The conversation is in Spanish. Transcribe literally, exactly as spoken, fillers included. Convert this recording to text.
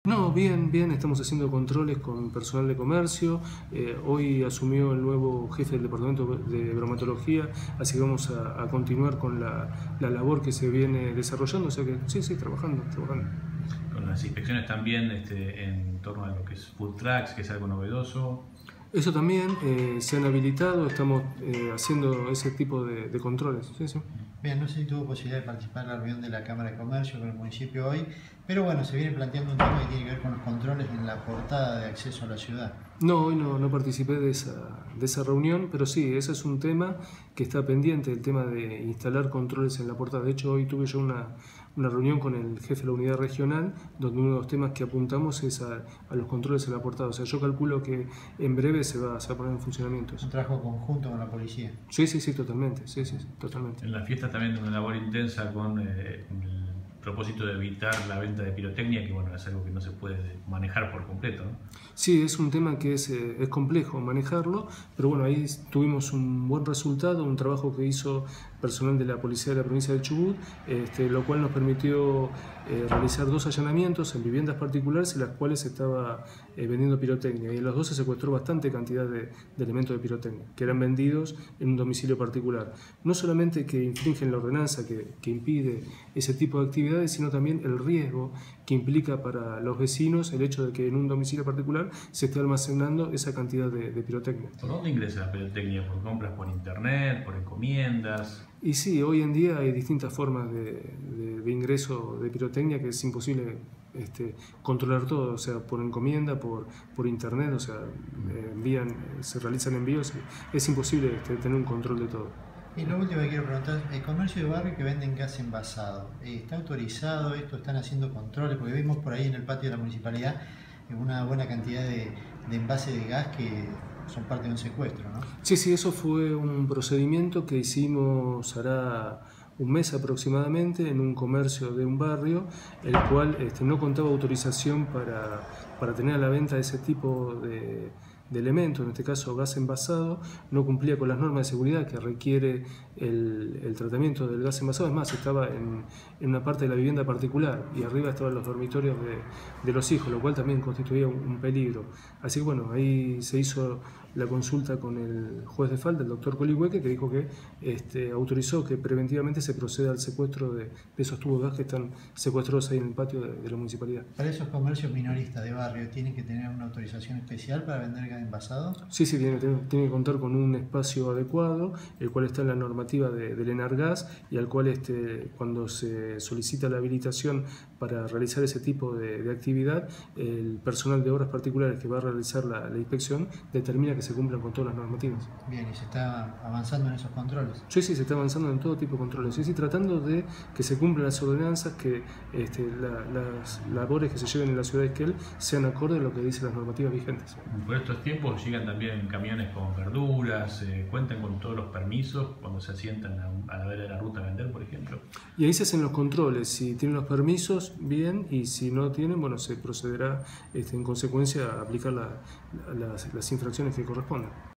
No, bien, bien, estamos haciendo controles con personal de comercio. Eh, hoy asumió el nuevo jefe del departamento de bromatología, así que vamos a, a continuar con la, la labor que se viene desarrollando, o sea que sí, sí, trabajando, trabajando. Con las inspecciones también este, en torno a lo que es food trucks, que es algo novedoso. Eso también eh, se han habilitado, estamos eh, haciendo ese tipo de, de controles. Sí, sí. Bien, no sé si tuvo posibilidad de participar en la reunión de la Cámara de Comercio con el municipio hoy, pero bueno, se viene planteando un tema que tiene que ver con los controles en la portada de acceso a la ciudad. No, hoy no, no participé de esa, de esa reunión, pero sí, ese es un tema que está pendiente, el tema de instalar controles en la portada. De hecho, hoy tuve yo una, una reunión con el jefe de la unidad regional, donde uno de los temas que apuntamos es a, a los controles en la portada. O sea, yo calculo que en breve se va, se va a poner en funcionamiento eso. Un trabajo conjunto con la policía. Sí, sí, sí, totalmente, sí, sí, totalmente. En la fiesta también una labor intensa con eh, el propósito de evitar la venta de pirotecnia, que bueno, es algo que no se puede manejar por completo, ¿no? Sí, es un tema que es, eh, es complejo manejarlo, pero bueno, ahí tuvimos un buen resultado, un trabajo que hizo personal de la Policía de la Provincia del Chubut, este, lo cual nos permitió eh, realizar dos allanamientos en viviendas particulares en las cuales se estaba eh, vendiendo pirotecnia, y en los dos se secuestró bastante cantidad de, de elementos de pirotecnia que eran vendidos en un domicilio particular. No solamente que infringen la ordenanza que, que impide ese tipo de actividades, sino también el riesgo que implica para los vecinos el hecho de que en un domicilio particular se esté almacenando esa cantidad de, de pirotecnia. ¿Por dónde ingresa la pirotecnia? ¿Por compras por internet? ¿Por encomiendas? Y sí, hoy en día hay distintas formas de, de, de ingreso de pirotecnia que es imposible este, controlar todo, o sea, por encomienda, por, por internet, o sea, envían, se realizan envíos, es imposible este, tener un control de todo. Y lo último que quiero preguntar, el comercio de barrio que venden gas envasado, ¿está autorizado esto? ¿Están haciendo controles? Porque vimos por ahí en el patio de la municipalidad una buena cantidad de, de envases de gas que son parte de un secuestro, ¿no? Sí, sí, eso fue un procedimiento que hicimos hará un mes aproximadamente en un comercio de un barrio, el cual este, no contaba autorización para, para tener a la venta ese tipo de, de elementos, en este caso gas envasado, no cumplía con las normas de seguridad que requiere el, el tratamiento del gas envasado. Es más, estaba en, en una parte de la vivienda particular y arriba estaban los dormitorios de, de los hijos, lo cual también constituía un, un peligro. Así que bueno, ahí se hizo la consulta con el juez de falta, el doctor Colihueque, que dijo que este, autorizó que preventivamente se proceda al secuestro de, de esos tubos de gas que están secuestrados ahí en el patio de, de la municipalidad. ¿Para esos comercios minoristas de barrio tienen que tener una autorización especial para vender gas envasado? Sí, sí, tiene, tiene, tiene que contar con un espacio adecuado, el cual está en la normativa de, del Enargas, y al cual este, cuando se solicita la habilitación para realizar ese tipo de, de actividad, el personal de obras particulares que va a realizar la, la inspección determina que se cumplan con todas las normativas. Bien, ¿y se está avanzando en esos controles? Sí, sí, se está avanzando en todo tipo de controles. Sí, sí, tratando de que se cumplan las ordenanzas, que este, la, las labores que se lleven en la ciudad de Esquel sean acorde a lo que dicen las normativas vigentes. Por estos tiempos llegan también camiones con verduras, eh, cuentan con todos los permisos cuando se asientan a, a la vera de la ruta a vender, por ejemplo. Y ahí se hacen los controles, si tienen los permisos, bien, y si no tienen, bueno, se procederá este, en consecuencia a aplicar la, la, las, las infracciones que correspondan.